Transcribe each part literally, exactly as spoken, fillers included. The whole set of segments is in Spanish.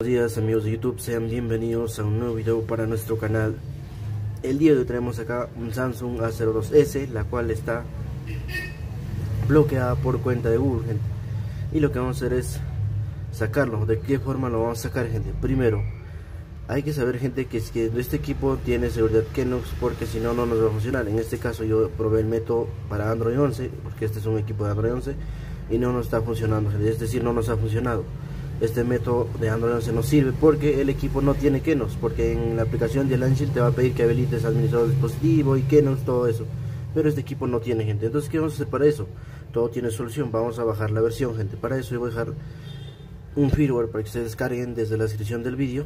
días amigos de YouTube, sean bienvenidos a un nuevo video para nuestro canal. El día de hoy tenemos acá un Samsung A cero dos S, la cual está bloqueada por cuenta de Google, gente. Y lo que vamos a hacer es sacarlo. ¿De qué forma lo vamos a sacar, gente? Primero, hay que saber, gente, que es que este equipo tiene seguridad Kenox, porque si no, no nos va a funcionar. En este caso yo probé el método para Android once, porque este es un equipo de Android once y no nos está funcionando, gente. Es decir, no nos ha funcionado. Este método de Android once no sirve porque el equipo no tiene Kenox, porque en la aplicación de Launcher te va a pedir que habilites administrador de dispositivo y Kenox, todo eso, pero este equipo no tiene, gente. Entonces, ¿qué vamos a hacer para eso? Todo tiene solución. Vamos a bajar la versión, gente. Para eso yo voy a dejar un firmware para que se descarguen desde la descripción del vídeo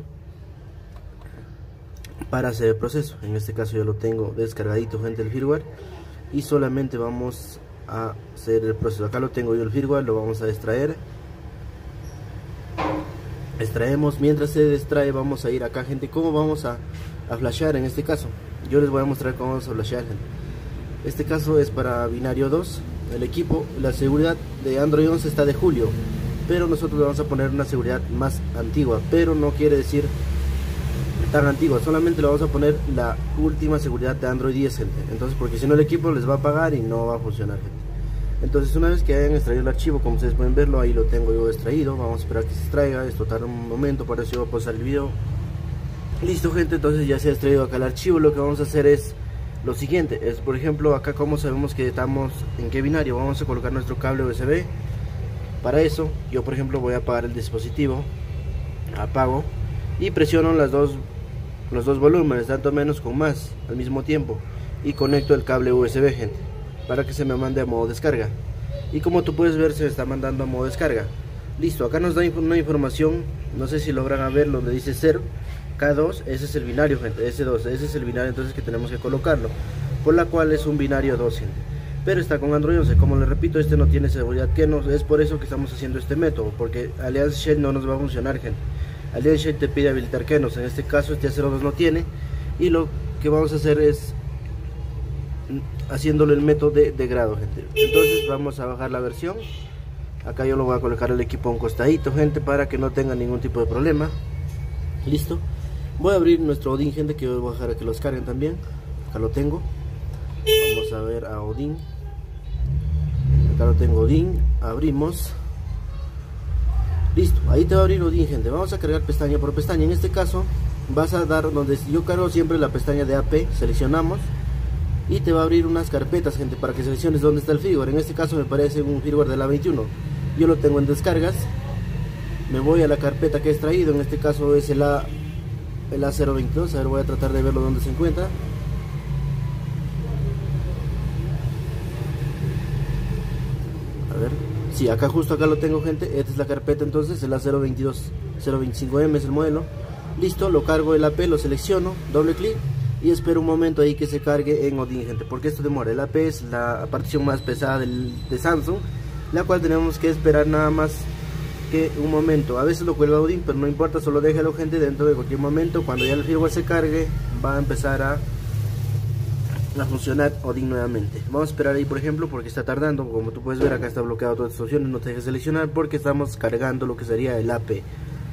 para hacer el proceso. En este caso yo lo tengo descargadito, gente, el firmware, y solamente vamos a hacer el proceso. Acá lo tengo yo el firmware, lo vamos a extraer. Extraemos. Mientras se extrae, vamos a ir acá, gente, cómo vamos a, a flashear. En este caso yo les voy a mostrar cómo vamos a flashear, gente. Este caso es para binario dos. El equipo, la seguridad de Android once está de julio, pero nosotros le vamos a poner una seguridad más antigua, pero no quiere decir tan antigua, solamente le vamos a poner la última seguridad de Android diez, gente. Entonces, porque si no el equipo les va a apagar y no va a funcionar, gente. Entonces, una vez que hayan extraído el archivo, como ustedes pueden verlo, ahí lo tengo yo extraído. Vamos a esperar que se extraiga. Esto tarda un momento, para eso yo voy a pausar el video. Listo, gente, entonces ya se ha extraído acá el archivo. Lo que vamos a hacer es lo siguiente, es por ejemplo acá como sabemos que estamos en qué binario, vamos a colocar nuestro cable U S B. Para eso yo por ejemplo voy a apagar el dispositivo, apago y presiono las dos los dos volúmenes, tanto menos con más al mismo tiempo, y conecto el cable U S B, gente, para que se me mande a modo descarga. Y como tú puedes ver, se está mandando a modo descarga. Listo, acá nos da una información, no sé si logran ver donde dice cero K dos, ese es el binario, gente, S dos, ese es el binario entonces que tenemos que colocarlo, por la cual es un binario dos, gente. Pero está con Android once, como les repito, este no tiene seguridad Kenox, es por eso que estamos haciendo este método, porque Alliance Shell no nos va a funcionar, gente. Alliance Shell te pide habilitar Kenox, en este caso este A cero dos no tiene, y lo que vamos a hacer es haciéndole el método de, de grado, gente. Entonces vamos a bajar la versión. Acá yo lo voy a colocar el equipo a un costadito, gente, para que no tenga ningún tipo de problema. Listo. Voy a abrir nuestro Odin, gente, que voy a dejar a que los carguen también. Acá lo tengo. Vamos a ver a Odin. Acá lo tengo, Odin. Abrimos. Listo, ahí te va a abrir Odin, gente. Vamos a cargar pestaña por pestaña. En este caso vas a dar donde yo cargo siempre la pestaña de A P. Seleccionamos y te va a abrir unas carpetas, gente, para que selecciones dónde está el firmware. En este caso me parece un firmware de la veintiuno. Yo lo tengo en descargas. Me voy a la carpeta que he extraído. En este caso es el A el A cero veintidós, a ver, voy a tratar de verlo donde se encuentra. A ver, sí, acá justo acá lo tengo, gente. Esta es la carpeta, entonces el A cero veintidós cero veinticinco M es el modelo. Listo, lo cargo el A P, lo selecciono, doble clic y espero un momento ahí que se cargue en Odin, gente, porque esto demora. El A P es la partición más pesada del, de Samsung, la cual tenemos que esperar nada más que un momento. A veces lo cuelga Odin, pero no importa, solo déjalo, gente. Dentro de cualquier momento, cuando ya el firmware se cargue, va a empezar a, a funcionar Odin nuevamente. Vamos a esperar ahí, por ejemplo, porque está tardando. Como tú puedes ver, acá está bloqueado todas estas opciones, no te dejes seleccionar porque estamos cargando lo que sería el A P.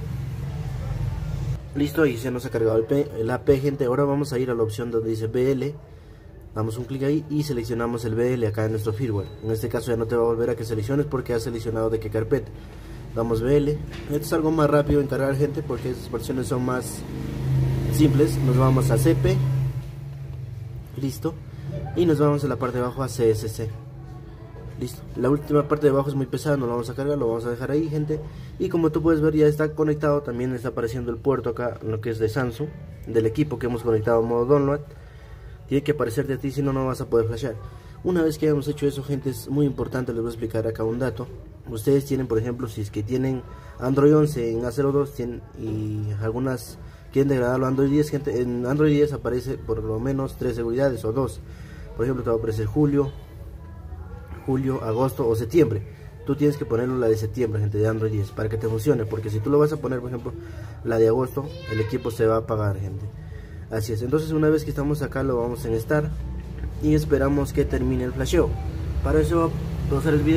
Listo, ahí se nos ha cargado el, P, el A P, gente. Ahora vamos a ir a la opción donde dice B L. Damos un clic ahí y seleccionamos el B L acá en nuestro firmware. En este caso ya no te va a volver a que selecciones porque has seleccionado de qué carpeta. Damos B L. Esto es algo más rápido en cargar, gente, porque estas versiones son más simples. Nos vamos a C P. Listo. Y nos vamos a la parte de abajo a C S C. Listo. La última parte de abajo es muy pesada, no la vamos a cargar, lo vamos a dejar ahí, gente. Y como tú puedes ver, ya está conectado. También está apareciendo el puerto acá, lo que es de Samsung, del equipo que hemos conectado a modo download. Tiene que aparecer de ti, si no, no vas a poder flashear. Una vez que hayamos hecho eso, gente, es muy importante, les voy a explicar acá un dato. Ustedes tienen, por ejemplo, si es que tienen Android once en A cero dos tienen, y algunas quieren degradarlo a Android diez, gente, en Android diez aparece por lo menos tres seguridades o dos. Por ejemplo, te va a aparecer julio, julio, agosto o septiembre. Tú tienes que ponerlo la de septiembre, gente, de Android diez, para que te funcione, porque si tú lo vas a poner, por ejemplo, la de agosto, el equipo se va a apagar, gente. Así es. Entonces, una vez que estamos acá, lo vamos a enlistar y esperamos que termine el flasheo. Para eso voy a pausar el video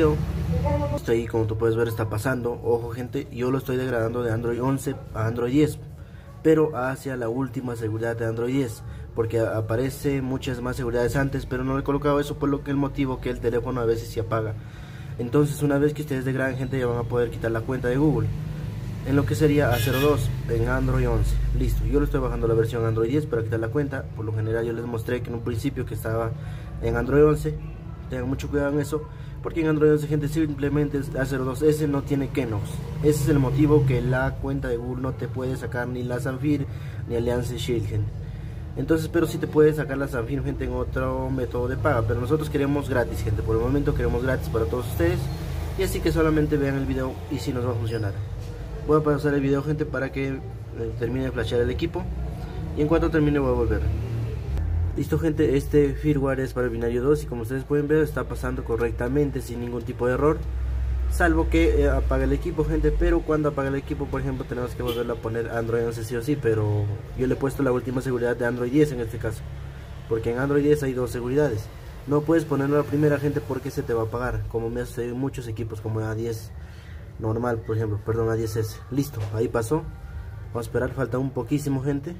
Esto ahí, como tú puedes ver, está pasando. Ojo gente, yo lo estoy degradando de Android once a Android diez, pero hacia la última seguridad de Android diez, porque aparece muchas más seguridades antes, pero no le he colocado eso por lo que el motivo que el teléfono a veces se apaga. Entonces una vez que ustedes degraden gente, ya van a poder quitar la cuenta de Google en lo que sería A cero dos en Android once. Listo, yo le estoy bajando la versión Android diez para quitar la cuenta. Por lo general yo les mostré que en un principio que estaba en Android once. Tengan mucho cuidado en eso, porque en Android once gente simplemente A cero dos ese no tiene Kenox. Ese es el motivo que la cuenta de Google no te puede sacar ni la Zamfir ni Alliance Shield, gente. Entonces, pero sí te puede sacar la Zamfir, gente, en otro método de paga, pero nosotros queremos gratis, gente. Por el momento queremos gratis para todos ustedes, y así que solamente vean el video y si nos va a funcionar. Voy a pasar el video, gente, para que eh, termine de flashear el equipo, y en cuanto termine voy a volver. Listo gente, este firmware es para el binario dos y como ustedes pueden ver está pasando correctamente sin ningún tipo de error, salvo que eh, apague el equipo, gente. Pero cuando apague el equipo, por ejemplo, tenemos que volverlo a poner Android once sí o sí, pero yo le he puesto la última seguridad de Android diez en este caso, porque en Android diez hay dos seguridades. No puedes ponerlo la primera, gente, porque se te va a apagar, como me hace en muchos equipos como A diez normal, por ejemplo, perdón, A diez ese. Listo, ahí pasó. Vamos a esperar, falta un poquísimo, gente.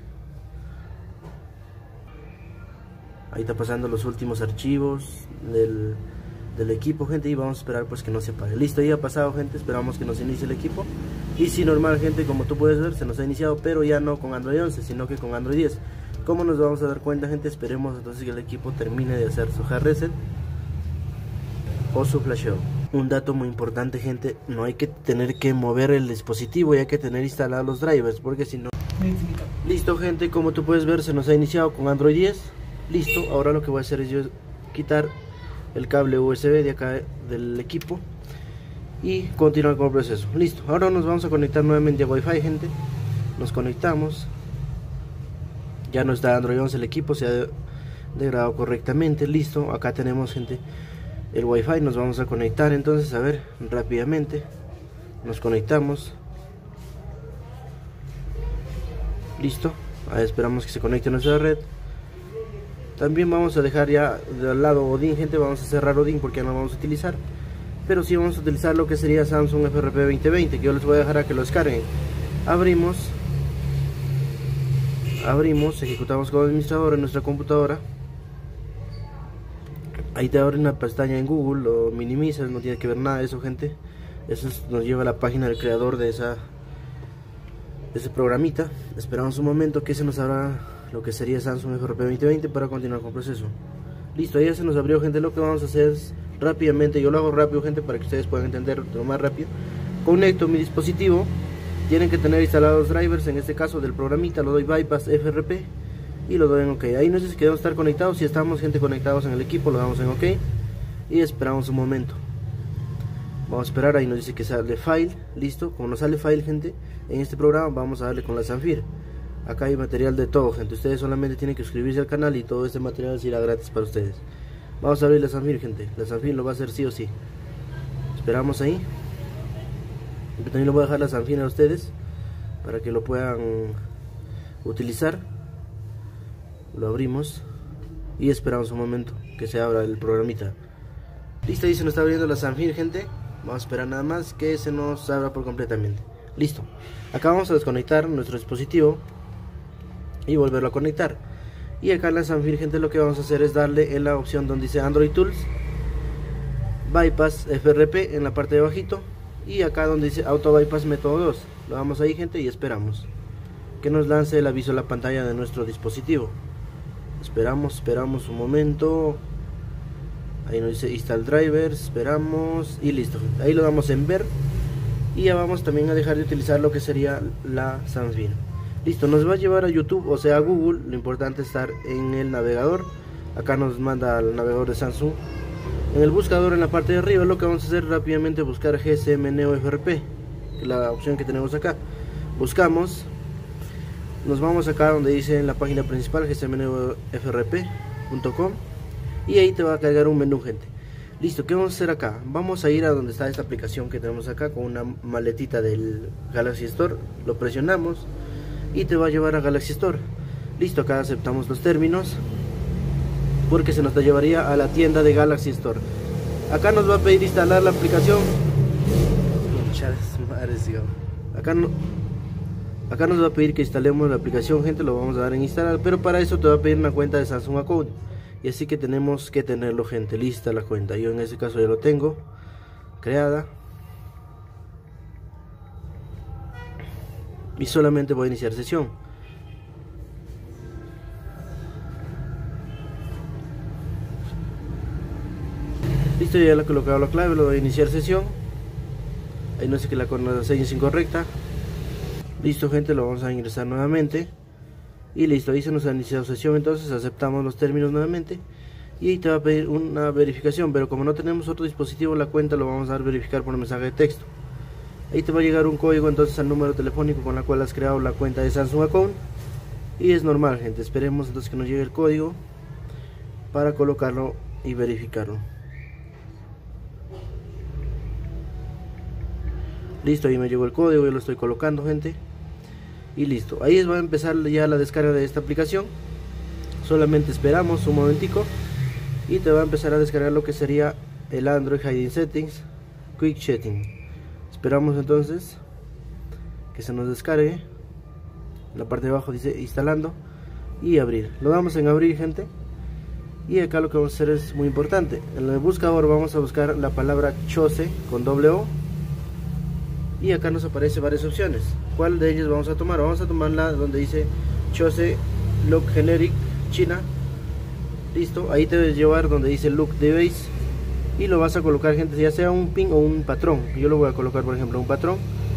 Ahí está pasando los últimos archivos del, del equipo, gente, y vamos a esperar pues que no se apague. Listo, ya ha pasado, gente, esperamos que nos inicie el equipo. Y si normal, gente, como tú puedes ver, se nos ha iniciado, pero ya no con Android once, sino que con Android diez. ¿Cómo nos vamos a dar cuenta, gente? Esperemos entonces que el equipo termine de hacer su hard reset o su flasheo. Un dato muy importante, gente, no hay que tener que mover el dispositivo y hay que tener instalados los drivers, porque si no... Listo, gente, como tú puedes ver, se nos ha iniciado con Android diez. Listo, ahora lo que voy a hacer es yo quitar el cable U S B de acá del equipo y continuar con el proceso. Listo, ahora nos vamos a conectar nuevamente a Wi-Fi, gente. Nos conectamos. Ya no está Android once el equipo, se ha degradado correctamente. Listo, acá tenemos, gente, el Wi-Fi. Nos vamos a conectar entonces, a ver, rápidamente. Nos conectamos. Listo, ahí esperamos que se conecte a nuestra red. También vamos a dejar ya del lado Odin, gente, vamos a cerrar Odin porque ya no vamos a utilizar. Pero sí vamos a utilizar lo que sería Samsung F R P veinte veinte, que yo les voy a dejar a que lo descarguen. Abrimos. Abrimos, ejecutamos como administrador en nuestra computadora. Ahí te abre una pestaña en Google, lo minimizas, no tiene que ver nada de eso, gente. Eso es, nos lleva a la página del creador de esa de ese programita. Esperamos un momento que se nos abra lo que sería Samsung F R P veinte veinte para continuar con el proceso. Listo, ya se nos abrió, gente. Lo que vamos a hacer es rápidamente, yo lo hago rápido, gente, para que ustedes puedan entender lo más rápido. Conecto mi dispositivo, tienen que tener instalados drivers, en este caso del programita, lo doy bypass F R P y lo doy en OK. Ahí no sé si queremos estar conectados, si estamos, gente, conectados en el equipo, lo damos en OK y esperamos un momento. Vamos a esperar, ahí nos dice que sale file. Listo, como nos sale file, gente, en este programa vamos a darle con la Zamfir. Acá hay material de todo, gente. Ustedes solamente tienen que suscribirse al canal y todo este material será gratis para ustedes. Vamos a abrir la Zamfir, gente. La Zamfir lo va a hacer sí o sí. Esperamos ahí. Yo también le voy a dejar la Zamfir a ustedes para que lo puedan utilizar. Lo abrimos y esperamos un momento que se abra el programita. Listo, ahí se nos está abriendo la Zamfir, gente. Vamos a esperar nada más que se nos abra por completamente. Listo. Acá vamos a desconectar nuestro dispositivo y volverlo a conectar. Y acá en la Zamfir, gente, lo que vamos a hacer es darle en la opción donde dice Android Tools, Bypass F R P en la parte de abajito, y acá donde dice Auto Bypass Método dos. Lo damos ahí, gente, y esperamos que nos lance el aviso a la pantalla de nuestro dispositivo. Esperamos, esperamos un momento. Ahí nos dice Install Drivers, esperamos y listo. Ahí lo damos en ver y ya vamos también a dejar de utilizar lo que sería la Zamfir. Listo, nos va a llevar a YouTube, o sea a Google. Lo importante es estar en el navegador. Acá nos manda al navegador de Samsung. En el buscador en la parte de arriba lo que vamos a hacer rápidamente es buscar G S M Neo F R P, que es la opción que tenemos acá. Buscamos, nos vamos acá donde dice en la página principal G S M Neo F R P punto com y ahí te va a cargar un menú, gente. Listo, ¿qué vamos a hacer acá? Vamos a ir a donde está esta aplicación que tenemos acá con una maletita del Galaxy Store. Lo presionamos y te va a llevar a Galaxy Store. Listo, acá aceptamos los términos porque se nos llevaría a la tienda de Galaxy Store. Acá nos va a pedir instalar la aplicación. Acá no, acá nos va a pedir que instalemos la aplicación, gente. Lo vamos a dar en instalar, pero para eso te va a pedir una cuenta de Samsung Account, y así que tenemos que tenerlo, gente, lista la cuenta. Yo en este caso ya lo tengo creada, y solamente voy a iniciar sesión. Listo, ya le he colocado la clave, lo voy a iniciar sesión. Ahí no sé que la contraseña es incorrecta. Listo, gente, lo vamos a ingresar nuevamente. Y listo, ahí se nos ha iniciado sesión. Entonces aceptamos los términos nuevamente. Y ahí te va a pedir una verificación, pero como no tenemos otro dispositivo, la cuenta lo vamos a dar verificar por un mensaje de texto. Ahí te va a llegar un código entonces al número telefónico con la cual has creado la cuenta de Samsung Account. Y es normal, gente, esperemos entonces que nos llegue el código para colocarlo y verificarlo. Listo, ahí me llegó el código, yo lo estoy colocando, gente. Y listo, ahí va a empezar ya la descarga de esta aplicación. Solamente esperamos un momentico y te va a empezar a descargar lo que sería el Android Hidden Settings Quick Setting. Esperamos entonces que se nos descargue. En la parte de abajo dice instalando y abrir. Lo damos en abrir, gente. Y acá lo que vamos a hacer es muy importante. En el buscador vamos a buscar la palabra Chose con doble O. Y acá nos aparece varias opciones. ¿Cuál de ellas vamos a tomar? Vamos a tomar la donde dice Chose Look Generic China. Listo, ahí te debes llevar donde dice Look Device. Y lo vas a colocar, gente, ya sea un pin o un patrón. Yo lo voy a colocar, por ejemplo, un patrón.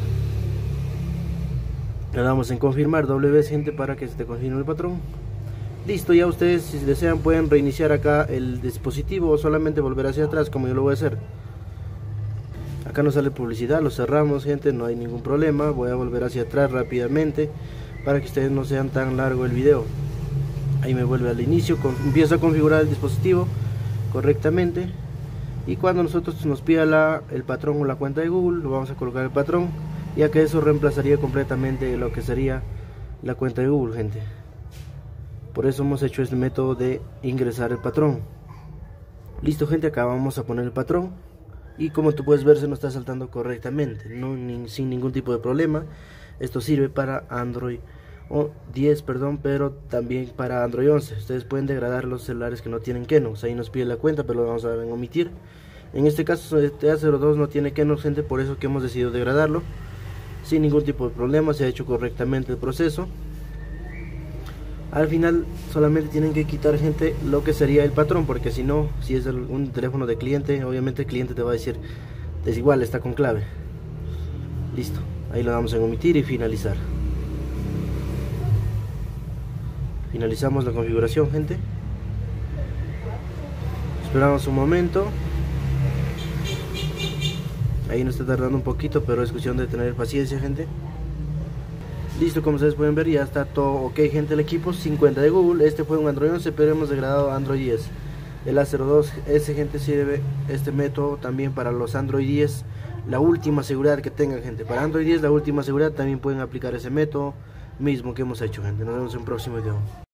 Le damos en confirmar doble vez, gente, para que se te confirme el patrón. Listo, ya ustedes, si desean, pueden reiniciar acá el dispositivo o solamente volver hacia atrás, como yo lo voy a hacer. Acá nos sale publicidad, lo cerramos, gente, no hay ningún problema. Voy a volver hacia atrás rápidamente para que ustedes no sean tan largo el video. Ahí me vuelve al inicio, con, empiezo a configurar el dispositivo correctamente. Y cuando nosotros nos pida la, el patrón o la cuenta de Google, lo vamos a colocar el patrón, ya que eso reemplazaría completamente lo que sería la cuenta de Google, gente. Por eso hemos hecho este método de ingresar el patrón. Listo, gente, acá vamos a poner el patrón. Y como tú puedes ver, se nos está saltando correctamente, no, ni, sin ningún tipo de problema. Esto sirve para Android diez, perdón, pero también para Android once. Ustedes pueden degradar los celulares que no tienen Kenox. Ahí nos pide la cuenta, pero lo vamos a dar en omitir. En este caso este A cero dos no tiene Kenox, gente, por eso que hemos decidido degradarlo sin ningún tipo de problema. Se ha hecho correctamente el proceso. Al final solamente tienen que quitar, gente, lo que sería el patrón, porque si no, si es el, un teléfono de cliente, obviamente el cliente te va a decir desigual, está con clave. Listo, ahí lo damos en omitir y finalizar. Finalizamos la configuración, gente. Esperamos un momento. Ahí nos está tardando un poquito, pero es cuestión de tener paciencia, gente. Listo, como ustedes pueden ver, ya está todo ok, gente. El equipo cincuenta de Google. Este fue un Android once, pero hemos degradado a Android diez. El A cero dos S, gente, sirve este método también para los Android diez. La última seguridad que tengan, gente. Para Android diez, la última seguridad, también pueden aplicar ese método mismo que hemos hecho, gente. Nos vemos en un próximo video.